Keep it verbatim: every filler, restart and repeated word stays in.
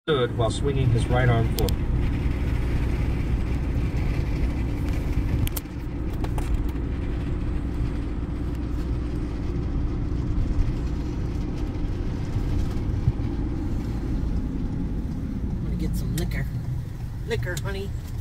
stood while swinging his right arm forward. I'm gonna get some liquor. Liquor, honey.